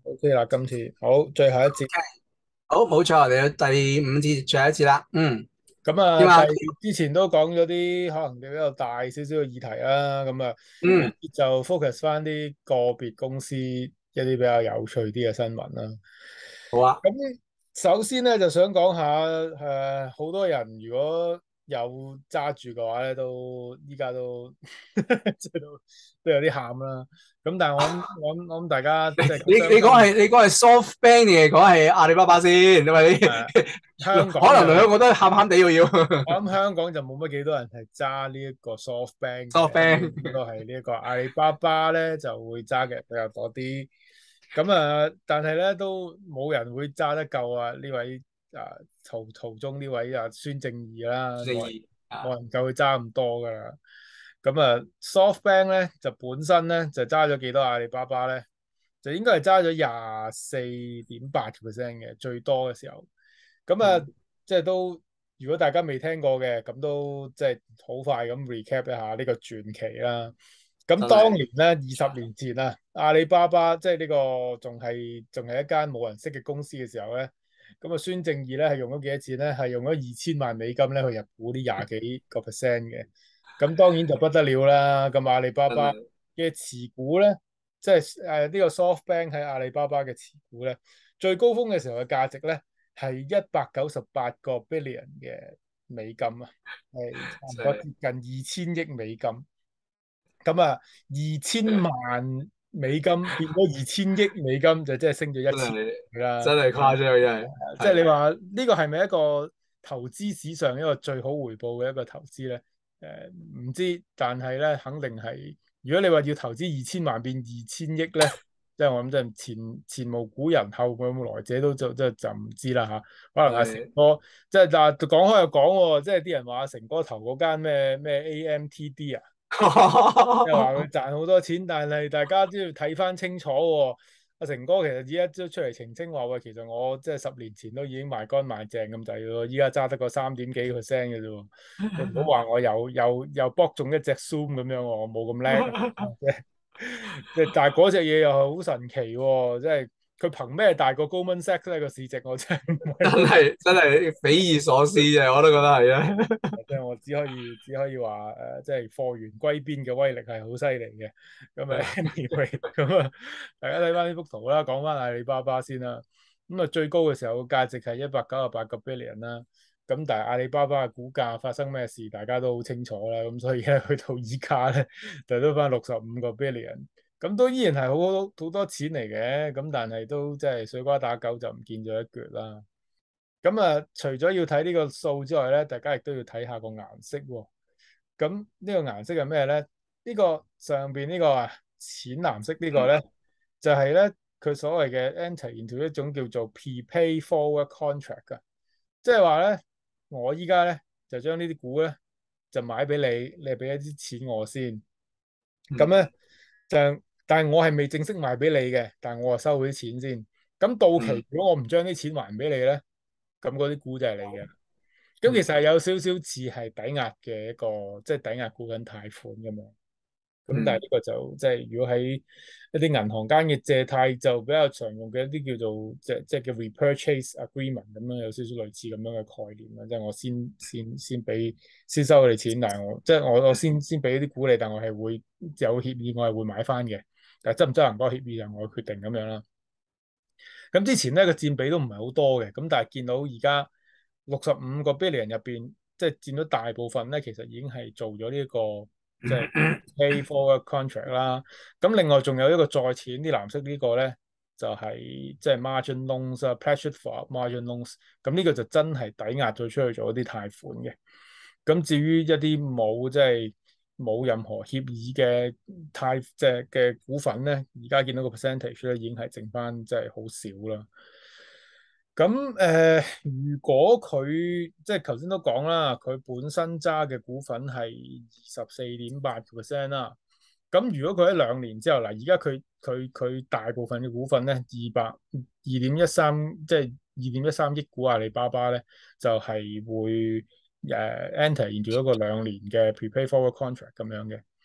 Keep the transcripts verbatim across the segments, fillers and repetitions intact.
OK 啦，今次好，最後一節。 好，冇錯，嚟到第五節最後一節啦。嗯， 咁啊， 點啊？ 第之前都講咗啲可能比較大少少嘅議題啦。咁啊，呢嗯， 節就 focus 翻啲個別公司一啲比較有趣啲嘅新聞啦。 好啊。 咁首先咧，就想講下誒，好多人如果有揸住嘅話咧，都依家都即係都都有啲喊啦。咁但係我諗我諗我諗大家即係你你講相信係你講係 SoftBank 定係講係阿里巴巴先？因為你誒香港就。 可能兩個都喊喊地要要我諗香港就冇乜幾多人係揸呢一個 SoftBank 嘅， SoftBank。 應該係呢一個阿里巴巴咧就會揸嘅比較多啲。咁啊，但係咧都冇人會揸得夠啊呢位啊途途中呢位啊孫正義啦， 正冇人義啊， 冇人夠佢揸咁多噶啦。咁啊，SoftBank 咧就本身咧就揸咗幾多阿里巴巴咧，就應該係揸咗廿四點八個 percent 嘅最多嘅時候。咁啊， 嗯， 即係都如果大家未聽過嘅，咁都即係好快咁 recap 一下呢個傳奇啦。咁真係當年咧，二十年前啊，阿里巴巴即係呢個仲係仲係一間冇人識嘅公司嘅時候咧，咁啊孫正義咧係用咗幾多錢咧？係用咗二千萬美金咧去入股啲廿幾個 percent 嘅。咁當然就不得了啦。咁阿里巴巴真係嘅持股咧，即係誒呢個 SoftBank 喺阿里巴巴嘅持股咧，最高峰嘅時候嘅價值咧，係一百九十八個 billion 嘅美金啊，係差唔多接真係近二千億美金。咁啊，二千萬美金變咗二千億美金，就即係升咗一千真係倍啦。 真係誇張，真係即係你係話呢個係咪一個投資史上一個最好回報嘅一個投資咧？誒，唔知，但係咧肯定係。如果你話要投資二千萬變二千億咧，即係我諗，即係前前無古人後無來者都就即係就唔知啦吓。可能阿成係哥即係但係講開又講喎，即係啲人話阿成哥投嗰間咩咩 A M T D 啊。即係話佢賺好多錢，但係大家都要睇翻清楚喎。阿成哥其實依家都出嚟澄清話喂，其實我即係十年前都已經賣乾賣淨咁滯咯，依家揸得個三點幾 percent 嘅啫喎。你唔好話我又又又搏中一隻 Zoom 咁樣喎，我冇咁叻啊。即係但係嗰隻嘢又係好神奇喎，即係佢憑咩大過 Goldman Sachs 咧個市值？我真係唔真係好。 係真係匪夷所思嘅，我都覺得係啊。 即係我只可以只可以話誒、呃，即係貨源歸邊嘅威力係好犀利嘅。咁啊，anyway，咁啊，大家睇翻呢幅圖啦，講翻阿里巴巴先啦。咁啊，最高嘅時候個價值係一百九十八個 billion 啦。咁但係阿里巴巴嘅股價發生咩事，大家都好清楚啦。咁所以咧，去到依家咧，就都翻六十五個 billion。咁都依然係好多好多錢嚟嘅。咁但係都即係水瓜打狗就唔見咗一橛啦。咁啊，除咗要睇呢個數之外咧，大家亦都要睇下個顏色喎。咁呢個顏色係咩咧？呢個上邊呢個啊，淺藍色呢個嗯咧，就係咧佢所謂嘅 enter into 一種叫做 prepay forward contract 噶，即係話咧，我依家咧就將呢啲股咧就買俾你，你係俾一啲錢我先。咁嗯咧就，但係我係未正式賣俾你嘅，但係我係收佢啲錢先。咁到嗯期如果我唔將啲錢還俾你咧，咁嗰啲股就係你嘅。咁其實係嗯有少少似係抵押嘅一個，即係抵押股緊貸款咁樣。咁但係嗯呢個就即係如果喺一啲銀行間嘅借貸就比較常用嘅一啲叫做即係即係叫 repurchase agreement 咁樣，有少少類似咁樣嘅概念啦。即係我先先先俾先收你錢，但係我即係我我先先俾啲股你，但我係會有協議，我係會買翻嘅。但係執唔執行嗰個協議就我決定咁樣啦。咁之前咧個佔比都唔係好多嘅，咁但係見到而家六十五個 billion 入邊，即係佔咗大部分咧，其實已經係做咗呢一個即係 pay for contract 啦。咁另外仲有一個再淺啲藍色呢個咧，就係即係 margin loans 啊，pledged for margin loans。咁呢個就真係抵押咗出去做一啲貸款嘅。咁至於一啲冇即係冇任何協議嘅貸即係嘅股份咧，而家見到個 percentage 咧已經係剩翻即係好少啦。咁誒、呃，如果佢即係頭先都講啦，佢本身揸嘅股份係二十四點八個 percent 啦。咁如果佢喺兩年之後嗱，而家佢佢佢大部分嘅股份咧，二百二點一三，即係二點一三億股阿里巴巴咧，就係、是、會誒、uh, enter into 一個兩年嘅 prepay forward contract 咁樣嘅。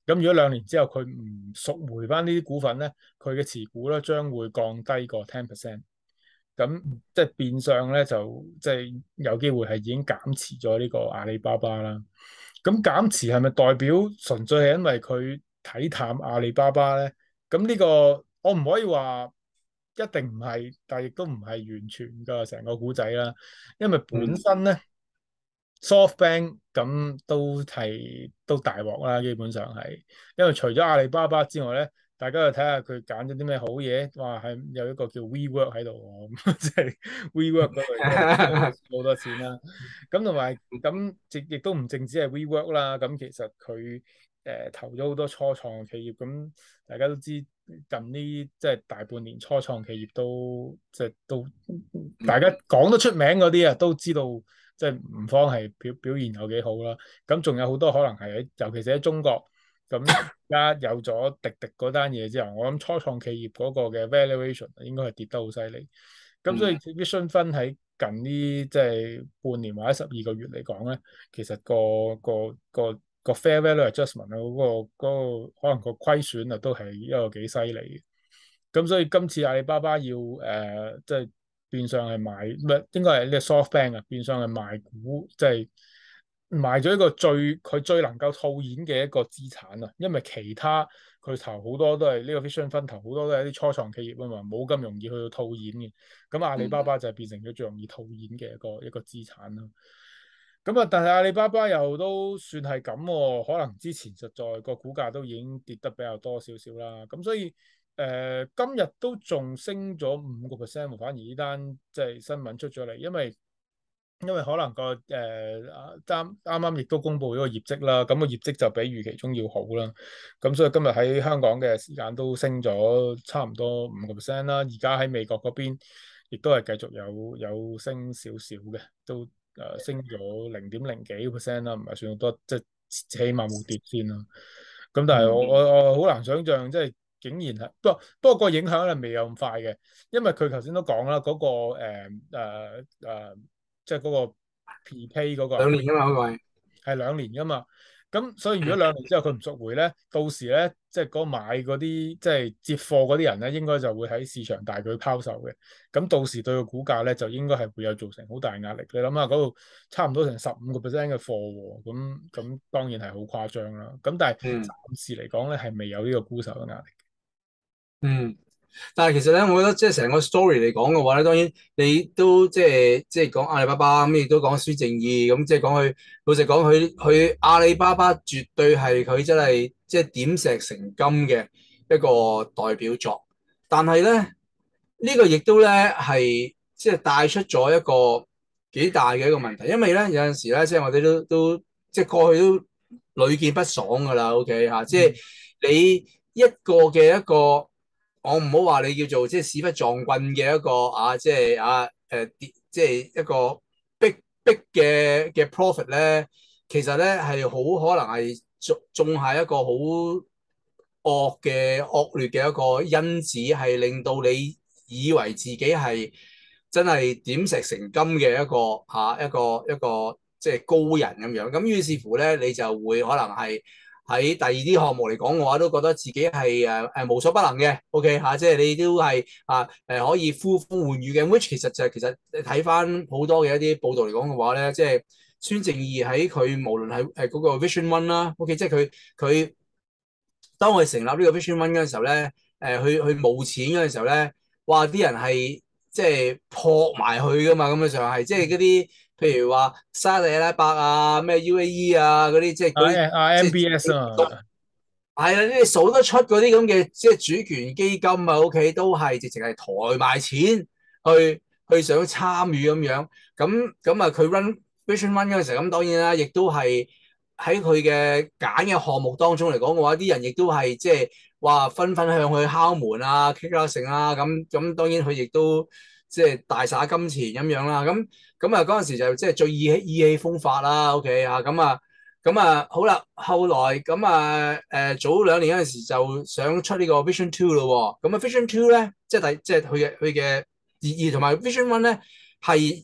咁如果兩年之後佢唔贖回翻呢啲股份咧，佢嘅持股咧將會降低個 ten percent。咁即係變相咧就即係有機會係已經減持咗呢個阿里巴巴啦。咁減持係咪代表純粹係因為佢睇淡阿里巴巴咧？咁呢個我唔可以話一定唔係，但係亦都唔係完全嘅成個故仔啦。因為本嗯身咧 SoftBank 咁都係都大鑊啦，基本上係，因為除咗阿里巴巴之外咧。大家去睇下佢揀咗啲咩好嘢，哇係有一個叫 WeWork 喺度喎，即係 WeWork 嗰度亦都係好多錢啦。咁同埋咁亦亦都唔淨止係 WeWork 啦，咁其實佢誒、呃、投咗好多初創企業，咁大家都知近呢即係大半年初創企業都即係都大家講得出名嗰啲啊，都知道即係吳方係表表現有幾好啦。咁仲有好多可能係喺，尤其是喺中國。咁而家有咗滴滴嗰單嘢之後，我諗初創企業嗰個嘅 valuation 應該係跌得好犀利。咁所以 Vision Fund 喺近呢即係半年或者十二個月嚟講咧，其實個個個個 fair value adjustment 啊，嗰個嗰個可能個虧損啊都係一個幾犀利嘅。咁所以今次阿里巴巴要誒即係變相係賣，唔係應該係呢個 SoftBank 啊，變相係賣股，即係。賣咗一個最佢最能夠套現嘅一個資產啊，因為其他佢投好多都係呢個 Vision Fund 投好多都係一啲初創企業啊嘛，冇咁容易去到套現嘅。咁阿里巴巴就係變成咗最容易套現嘅一個一個資產啦。咁啊，但係阿里巴巴又都算係咁喎，可能之前實在個股價都已經跌得比較多少少啦。咁所以誒、呃，今日都仲升咗五個 percent，反而呢單即係新聞出咗嚟，因為。因為可能個誒啱啱啱亦都公布咗個業績啦，咁個業績就比預期中要好啦，咁所以今日喺香港嘅時間都升咗差唔多五個 percent 啦，而家喺美國嗰邊亦都係繼續有有升少少嘅，都誒、呃、升咗零點零幾個 percent 啦，唔係算好多，即係起碼冇跌先啦。咁但係我我我好難想象，即係竟然係不過不過個影響係未有咁快嘅，因為佢頭先都講啦，嗰、個誒誒誒。呃呃即係嗰個 prepay 嗰個兩年噶嘛嗰個係， 係兩年噶嘛，咁所以如果兩年之後佢唔贖回咧，到時咧即係嗰買嗰啲即係接貨嗰啲人咧，應該就會喺市場大舉拋售嘅，咁到時對個股價咧就應該係會有造成好大壓力。你諗下嗰度差唔多成十五個 percent 嘅貨喎，咁咁當然係好誇張啦。咁但係嗯暫時嚟講咧係未有呢個沽售嘅壓力。 嗯。但係其實咧，我覺得即係成個 story 嚟講嘅話咧，當然你都即係即係講阿里巴巴咁，亦都講孫正義咁，即係講佢老實講，佢佢阿里巴巴絕對係佢真係即係點石成金嘅一個代表作。但係咧，呢個亦都咧係即係帶出咗一個幾大嘅一個問題，因為咧有陣時咧，即係我哋都都即係過去都屢見不爽㗎啦。OK 嚇，即係你一個嘅一個。我唔好話你叫做即係屎忽撞棍嘅一個啊，即係啊誒跌，即係一個逼逼嘅嘅 profit 咧，其實咧係好可能係種種下一個好惡嘅惡劣嘅一個因子，係令到你以為自己係真係點石成金嘅一個嚇、啊、一個一個即係高人咁樣。咁於是乎咧，你就會可能係。喺第二啲項目嚟講嘅話，都覺得自己係誒誒無所不能嘅，OK 嚇、啊，即係你都係啊誒可以呼風喚雨嘅。which 其實就係、是、其實你睇翻好多嘅一啲報道嚟講嘅話咧，即係孫正義喺佢無論係誒嗰個 Vision One 啦，OK，即係佢佢當佢成立呢個 Vision One 嗰陣時候咧，誒去去募錢嗰陣時候咧，哇！啲人係即係撲埋去噶嘛，咁樣上係即係嗰啲。譬如話沙地阿拉伯啊、咩 U A E 啊嗰啲，即係嗰啲啊即 M B S 係啊嘛， 係啊，你數得出嗰啲咁嘅即係主權基金啊，O K 都係直情係抬埋錢去去想參與咁樣。咁咁啊，佢 run Vision One 嗰陣時候，咁當然啦，亦都係喺佢嘅揀嘅項目當中嚟講嘅話，啲人亦都係即係話紛紛向佢敲門啊、傾下成啊，咁咁當然佢亦都即係大灑金錢咁樣啦。咁咁啊嗰陣時就即係最意氣意氣風發啦，O K 啊，咁啊。咁啊，好啦，後來咁啊，誒、呃、早兩年嗰陣時就想出呢個 Vision Two 咯喎，咁啊 Vision Two 咧，即係第即係佢嘅佢嘅意義同埋 Vision One 咧係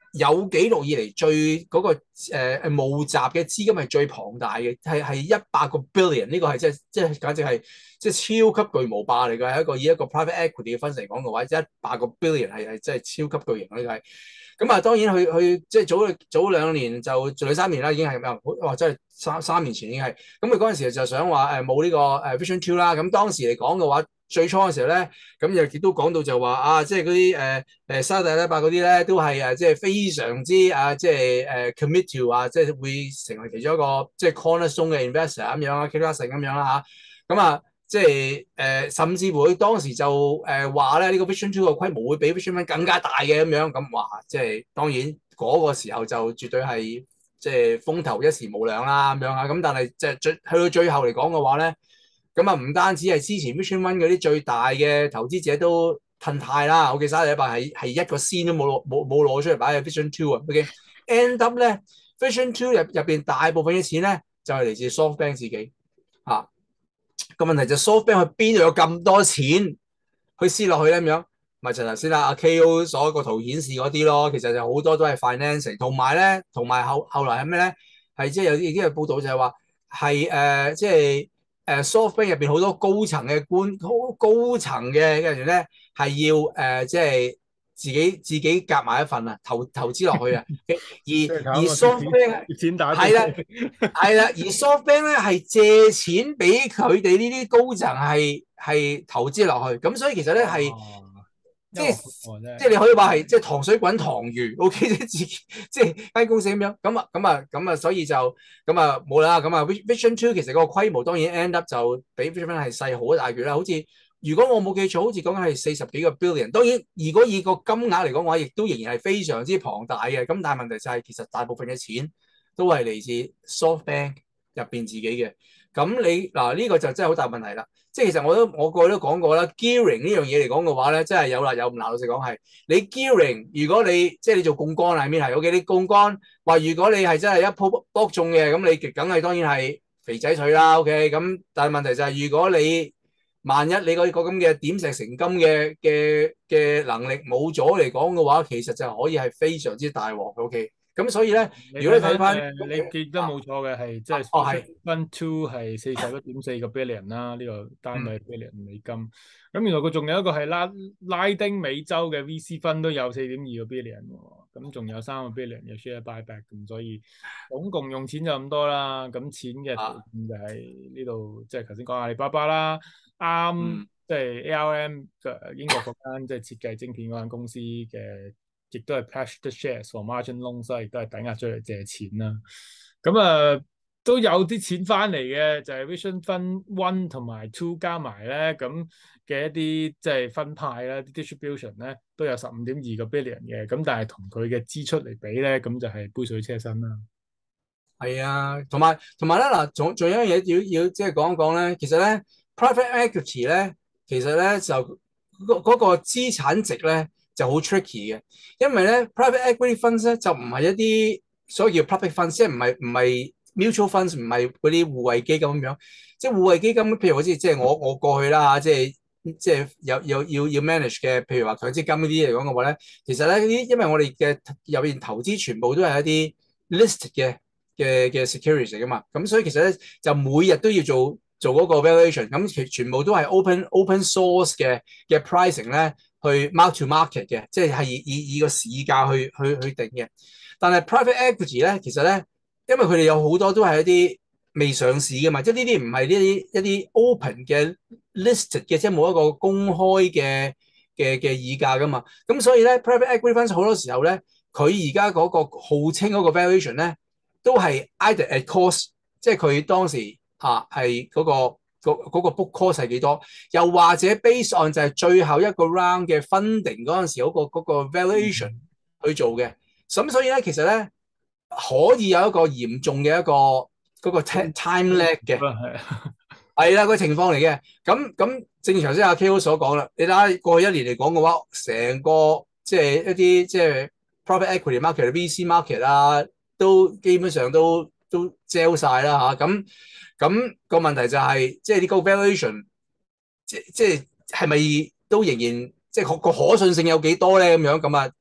有紀錄以嚟最嗰、那個誒誒、呃、募集嘅資金係最龐大嘅，係係一百個 billion，呢個係即係即係簡直係即係超級巨無霸嚟嘅，係一個以一個 private equity 嘅分析嚟講嘅話，一百個 billion 係係真係超級巨型呢個係。咁啊，當然佢佢即係早早兩年就做咗三年啦，已經係哇，真係三三年前已經係。咁佢嗰陣時就想話誒冇呢個誒 Vision Two 啦。咁當時嚟講嘅話，最初嘅時候咧，咁又亦都講到就話啊，即係嗰啲誒誒沙特阿拉伯嗰啲咧，都係誒即係非常之啊，即係誒 commit to 啊，即係會成為其中一個即係 cornerstone 嘅 investor 咁樣啊 k 咁樣啦嚇。咁啊，即係誒、呃，甚至乎佢當時就誒話咧，呢、這個 Vision Two 嘅規模會比 Vision One 更加大嘅咁樣。咁哇，即係當然嗰個時候就絕對係即係風頭一時無兩啦咁樣啊。咁但係即係最去到最後嚟講嘅話咧。咁啊，唔單止係之前 Vision One 嗰啲最大嘅投資者都褪軚啦，我記得沙特阿拉伯係係一個仙都冇攞冇冇攞出嚟擺喺 Vision Two 啊。OK，end up 咧 Vision Two 入入邊大部分嘅錢咧就係、是、嚟自 SoftBank 自己嚇。個、啊、問題就 SoftBank 佢邊度有咁多錢去撕落去咧咁樣？咪就頭先啦，阿 K O 所個圖顯示嗰啲咯，其實就好多都係 financing，同埋咧，同埋後後來係咩咧？係即係有啲已經係報道就係話係誒即係。誒 SoftBank 入邊好多高層嘅官，好高層嘅跟住咧係要誒、呃、即係自己自己夾埋一份啊，投投資落去啊。而而 SoftBank 係啦係啦，而 SoftBank 咧係借錢俾佢哋呢啲高層係係投資落去，咁所以其實咧係。即係即係你可以話係即係糖水滾糖魚，OK 即係自己即係間公司咁樣，咁啊咁啊咁啊，所以就咁啊冇啦，咁啊 Vision Two 其實個規模當然 end up 就比 Vision One 係細好大橛啦，好似如果我冇記錯，好似講緊係四十幾個 billion。當然如果以個金額嚟講嘅話，亦都仍然係非常之龐大嘅。咁但係問題就係其實大部分嘅錢都係嚟自 SoftBank 入邊自己嘅。咁你嗱呢、這個就真係好大問題啦。即係其實我都我過去都講過啦，gearing 呢樣嘢嚟講嘅話咧，真係有辣有唔辣。老實講係你 gearing，如果你即係你做槓桿係邊係 OK？你槓桿話如果你係真係一鋪卜中嘅，咁你梗係當然係肥仔水啦。OK？咁但係問題就係、是、如果你萬一你個個咁嘅點石成金嘅嘅嘅能力冇咗嚟講嘅話，其實就可以係非常之大鑊。OK？咁所以咧，如果你睇翻， 你記得冇錯嘅係即係 Vision Two 係四十一點四個 billion 啦，呢個單位 billion 美金。咁、嗯、原來佢仲有一個係拉拉丁美洲嘅 V C 分都有四點二個 billion 喎。咁仲有三個 billion 嘅 share buyback，咁所以總共用錢就咁多啦。咁錢嘅條件就係呢度，即係頭先講阿里巴巴啦，啱即係 A R M 嘅英國嗰間即係設計晶片嗰間公司嘅。亦都係 pledged shares for margin loan， 所以亦都係抵押出嚟借錢啦。咁啊都有啲錢翻嚟嘅，就係、是、Vision Fund One 同埋 Two 加埋咧，咁嘅一啲即係分派啦，啲 distribution 咧都有十五點二個 billion 嘅。咁但係同佢嘅支出嚟比咧，咁就係杯水車薪啦。 係啊，同埋同埋咧嗱，仲仲有一樣嘢要要即係講一講咧。其實咧 private equity 咧，其實咧就嗰、那個資產值咧。就好 tricky 嘅，因為咧 private equity funds 咧就唔係一啲所謂叫 public funds，即係唔係唔係 mutual funds，唔係嗰啲互惠基金咁樣。即係互惠基金，譬如好似即係我我過去啦嚇，即係即係有有要要 manage 嘅，譬如話強積金嗰啲嚟講嘅話咧，其實咧啲因為我哋嘅入邊投資全部都係一啲 list 嘅嘅嘅 securities 嚟噶嘛，咁所以其實咧就每日都要做做嗰個 valuation，咁全全部都係 open open source 嘅嘅 pricing 咧。去 mark to market 嘅，即係以以以個市價去去去定嘅。但係 private equity 咧，其實咧，因為佢哋有好多都係一啲未上市嘅嘛，即係呢啲唔係呢啲一啲 open 嘅 listed 嘅，即係冇一個公開嘅嘅嘅議價噶嘛。咁所以咧 private equity funds 好多時候咧，佢而家嗰個號稱嗰個 valuation 咧，都係 either at cost，即係佢當時嚇係嗰個。嗰個 book cost 係幾多？又或者 based on 就係最後一個 round 嘅 funding 嗰陣時嗰、嗰個嗰個 valuation 去做嘅。咁所以咧，其實咧可以有一個嚴重嘅一個嗰、嗰個 time lag 嘅，係啦、嗰個情況嚟嘅。咁咁正如頭先阿 K O 所講啦，你睇下過去一年嚟講嘅話，成個即係一啲即係 private equity market、V C market 啊，都基本上都都 sell 晒啦嚇咁。咁、那個問題就係、是，即係呢個 valuation，即即係係咪都仍然即係個可信性有幾多咧？咁樣咁啊，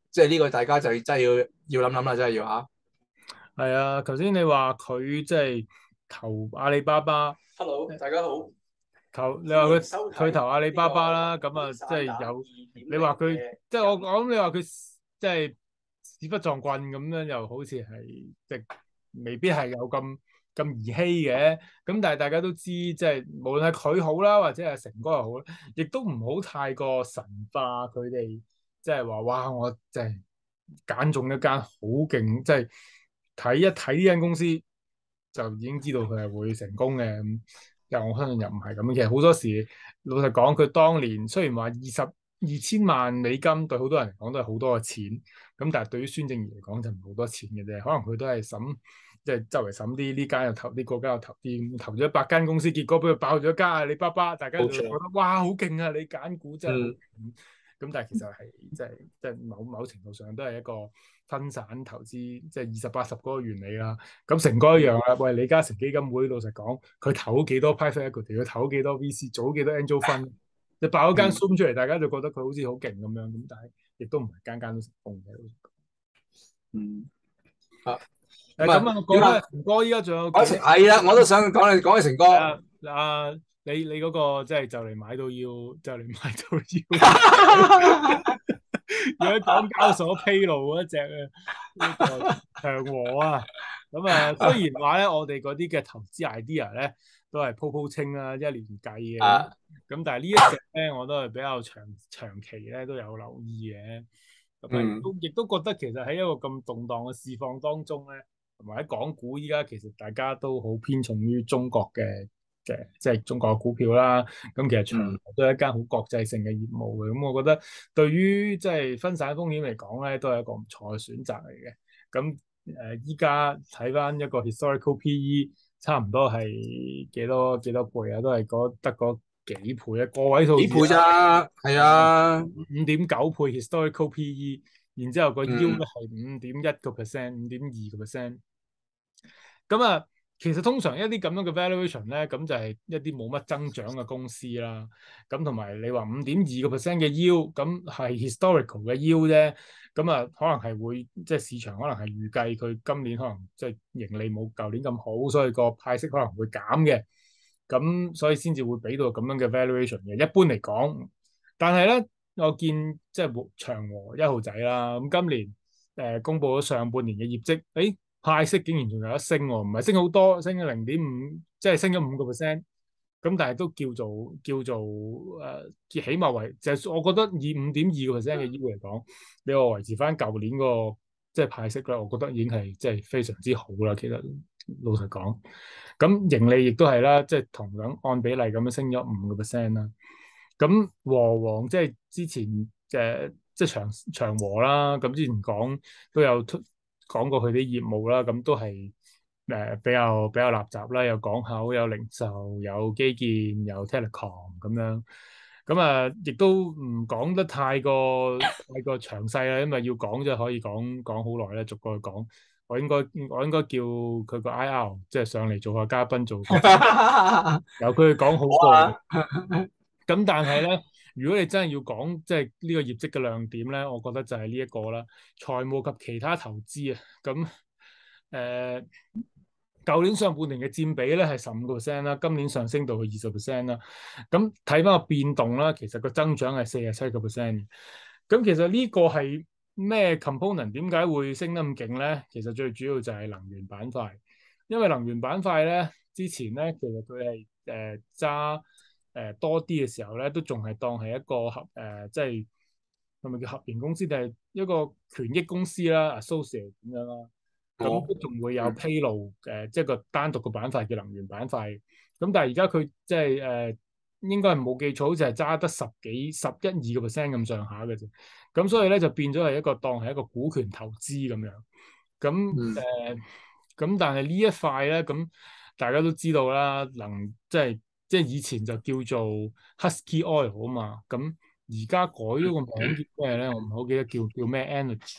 即係呢個大家就真係要要諗諗啦，真係要嚇。 係啊，頭先你話佢即係投阿里巴巴。 Hello，大家好， 投你話佢佢投阿里巴巴啦，咁啊即係有你話佢即係我我諗你話佢即係屎忽撞棍咁樣，又好似係即係未必係有咁咁兒戲嘅。咁但係大家都知，即係無論係佢好啦，或者係成哥又好啦，亦都唔好太過神化佢哋，即係話哇我即係揀中一間好勁，即係睇一睇呢間公司就已經知道佢係會成功嘅。咁又我相信又唔係咁。其實好多時，老實講，佢當年雖然話二十二千萬美金對好多人嚟講都係好多嘅錢，咁但係對於孫正義嚟講就唔係好多錢嘅啫。可能佢都係審，即係周圍審啲呢間又投啲，嗰間又投啲，投咗一百間公司，結果俾佢爆咗間阿里巴巴，大家就覺得哇好勁啊！你揀股真係好勁。 嗯咁但係其實係即係即係某某程度上都係一個分散投資，即係二十八十嗰個原理啦。咁成哥一樣啦。喂，李嘉誠基金會老實講，佢投幾多 private equity，佢投幾多 V C，做幾多 angel fund，就爆咗間 Zoom 出嚟，大家就覺得佢好似好勁咁樣。咁但係亦都唔係間間都成功嘅。 嗯啊， 誒咁啊，講翻成哥，依家仲有幾係啦，我都想講你講起成哥。 啊啊！你你嗰個即係就嚟買到要，就嚟買到要。如果港交所披露嗰隻呢個長和啊，咁啊雖然話咧，我哋嗰啲嘅投資 idea 咧都係鋪鋪清啦，一年計嘅。咁咁但係呢一隻咧，我都係比較長長期咧都有留意嘅。咁啊，亦都亦都覺得其實喺一個咁動盪嘅市況當中咧，同埋喺港股依家其實大家都好偏重於中國嘅嘅，即係中國嘅股票啦。咁其實長和都係一間好國際性嘅業務嘅。咁我覺得對於即係分散風險嚟講咧，都係一個唔錯嘅選擇嚟嘅。咁誒，依家睇翻一個 historical P E，差唔多係幾多幾多倍啊？都係嗰得嗰幾倍啊，個位數幾倍咋？係啊， 五點九倍 historical P E，然之後個 yield 咧係五點一個 percent，五點二個 percent。咁啊，其實通常一啲咁樣嘅 valuation 咧，咁就係一啲冇乜增長嘅公司啦。咁同埋你話五點二個 percent 嘅 yield，咁係 historical 嘅 yield 啫。咁啊，可能係會即係市場可能係預計佢今年可能即係盈利冇舊年咁好，所以個派息可能會減嘅。咁所以先至會俾到咁樣嘅 valuation 嘅。一般嚟講，但係咧，我見即係長和一號仔啦，咁今年誒、呃、公佈咗上半年嘅業績，誒派息竟然仲有一升喎，唔係升好多，升咗零點五，即係升咗五個 percent。咁但係都叫做叫做誒、呃，起碼為就係、我覺得以五點二個 percent 嘅 yield 嚟講，你話維持翻舊年個即係派息咧，我覺得已經係即係非常之好啦。其實老實講，咁盈利亦都係啦，即係同樣按比例咁樣升咗五個 percent 啦。咁和黃即係之前嘅即係長長和啦，咁之前講都有講過佢啲業務啦，咁都係誒、呃、比較比較垃圾啦，有港口、有零售、有基建、有 telecom 咁樣。咁啊，亦都唔講得太過太過詳細啦，因為要講就可以講講好耐咧，逐個去講。我應該我應該叫佢個 I R 即係上嚟做下嘉賓做，由佢去講好過。咁但係咧，如果你真係要講即係呢個業績嘅亮點咧，我覺得就係呢一個啦，財務及其他投資啊。咁誒，舊年上半年嘅佔比咧係十五個 percent 啦，今年上升到去二十 percent 啦。咁睇翻個變動啦，其實個增長係四十七個 percent。咁其實呢個係咩 component？點解會升得咁勁咧？其實最主要就係能源板塊，因為能源板塊咧之前咧其實佢係誒揸誒多啲嘅時候咧，都仲係當係一個合誒、呃，即係係咪叫合營公司定係一個權益公司啦，associate 咁樣啦。咁都仲會有披露誒、呃，即係個單獨個板塊叫能源板塊。咁但係而家佢即係誒、呃，應該係冇記錯，好似係揸得十幾、十一二個 percent 咁上下嘅啫。咁所以咧就變咗係一個當係一個股權投資咁樣。咁誒，咁、呃、但係呢一塊咧，咁大家都知道啦，能即係即係以前就叫做 Husky Oil 啊嘛。咁而家改咗個名叫咩咧？我唔係好記得叫叫咩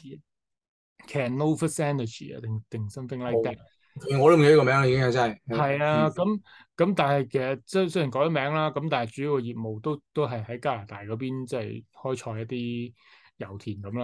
Energy。Cenovus Energy 啊，定定 something like that。 我都唔記得個名啦，已經係真係。 係啊，咁咁但係其實雖雖然改咗名啦，咁但係主要嘅業務都都係喺加拿大嗰邊，即係開採一啲油田咁啦。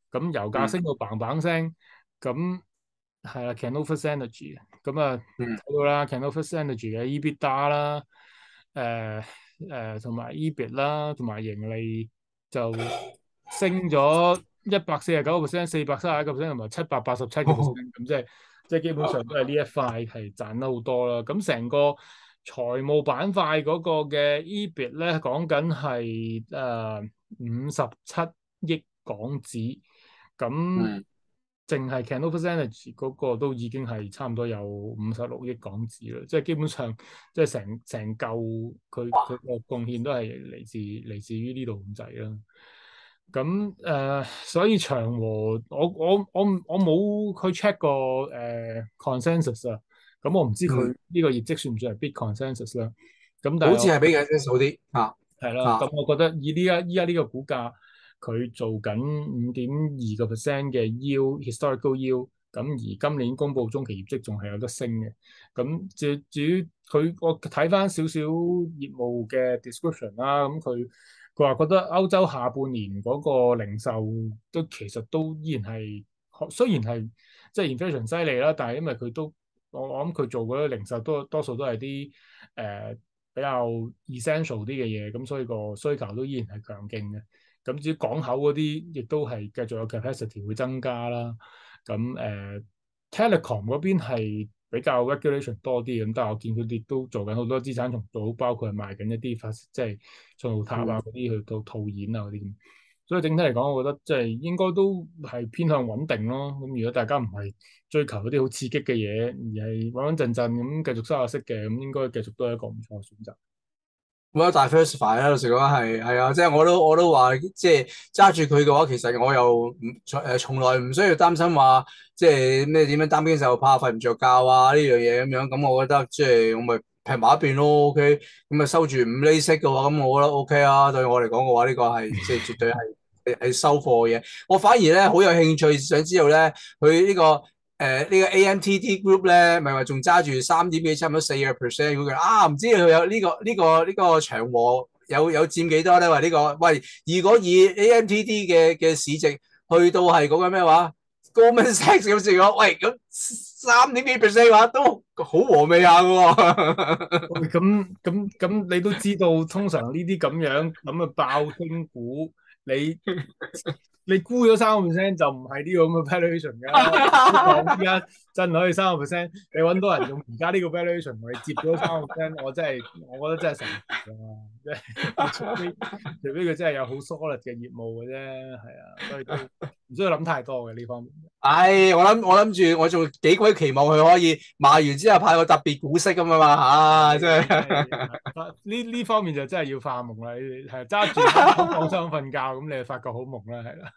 咁油價升到砰砰聲，咁係啦，Cenovus Energy，咁啊睇到啦，Cenovus Energy 嘅 EBITDA 啦，誒誒同埋 E B I T 啦，同埋盈利就升咗一百四十九個 percent、四百三十一個 percent 同埋七百八十七個 percent，咁即係即係基本上都係呢一塊係賺得好多啦。咁成個財務板塊嗰個嘅 E B I T 咧，講緊係誒五十七億港紙，咁淨係 Cenovus Energy 嗰個都已經係差唔多有五十六億港紙啦，即係基本上即係成成嚿佢佢個貢獻都係嚟自嚟自於呢度咁滯啦。咁誒、呃，所以長和我我我我冇去 check 過誒、呃、consensus 啊，咁我唔知佢呢個業績算唔算係 big consensus 啦。咁但係好似係比較少啲嚇係啦，咁、啊、我覺得以呢家依家呢個股價，佢做緊五點二個 percent 嘅 yield，historical yield，咁而今年公布中期業績仲係有得升嘅。咁至至於佢，我睇翻少少業務嘅 description 啦，咁佢佢話覺得歐洲下半年嗰個零售都其實都依然係，雖然係即係 inflation 犀利啦，但係因為佢都我我諗佢做嗰啲零售多多數都係啲誒。呃比較 essential 啲嘅嘢，咁所以個需求都依然係強勁嘅。咁至於港口嗰啲，亦都係繼續有 capacity 會增加啦。咁誒、呃、telecom 嗰邊係比較 regulation 多啲，咁但係我見佢哋都做緊好多資產重組，包括係賣緊一啲發即係信號塔啊嗰啲去到套現啊嗰啲。所以整體嚟講，我覺得即係應該都係偏向穩定咯。咁如果大家唔係追求嗰啲好刺激嘅嘢，而係穩穩陣陣咁繼續收下息嘅，咁應該繼續都係一個唔錯嘅選擇。 咁啊，diversify 啦，老實講係係啊，即係我都我都話，即係揸住佢嘅話，其實我又唔誒從來唔需要擔心話，即係咩點樣擔驚受怕、瞓唔着覺啊呢樣嘢咁樣。咁我覺得即係我咪劈埋一邊咯，OK。咁啊收住五厘息嘅話，咁我覺得 OK 啊。對我嚟講嘅話，呢個係即係絕對係係係收貨嘅嘢。我反而咧好有興趣想知道咧，佢呢個。誒、呃這個、呢個 A M T T Group 咧，咪話仲揸住三點幾，差唔多四個 percent 嗰個啊？唔知佢有呢、這個呢、這個呢、這個長和有有佔幾多咧？喂，呢、這個喂，如果以 A M T T 嘅嘅市值去到係嗰個咩話 Goldman Sachs 咁時講，喂咁三點幾 percent 嘅話都好和味下嘅喎。 咁咁咁，你都知道，通常呢啲咁樣咁嘅爆升股，你。你估咗三個 percent 就唔係呢個咁嘅 valuation 㗎。依家真可以三個 percent，你揾到人用而家呢個 valuation 同你接咗三個 percent，我真係我覺得真係神奇㗎，即係除非除非佢真係有好 solid 嘅業務嘅啫，係啊，所以都唔需要諗太多嘅呢方面。 唉，我諗我諗住我仲幾鬼期望佢可以賣完之後派個特別股息咁啊嘛嚇，真係呢呢方面就真係要發夢啦，係揸住好放心瞓覺，咁你就發覺好夢啦，係啦。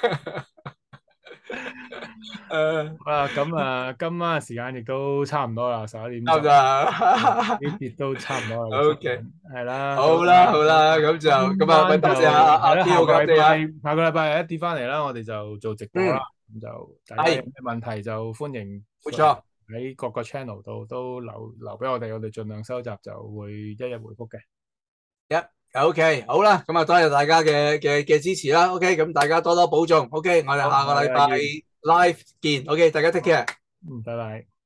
誒，啊，咁啊，今晚嘅時間亦都差唔多啦，十一點鐘，呢節都差唔多啦。 O K， 係啦， 好啦好啦，咁就咁啊，多謝阿阿阿 Bill 下個禮拜啊， 下個禮拜一跌翻嚟啦，我哋就做直播啦，咁就大家有咩問題就歡迎， 冇錯， 喺各個 channel 度都留留俾我哋，我哋盡量收集，就會一一回覆嘅。 O K，好啦，咁啊，多謝大家嘅嘅嘅支持啦。O K，咁大家多多保重。O K，我哋下個禮拜 live 見。O K，大家 take care。 嗯，拜拜。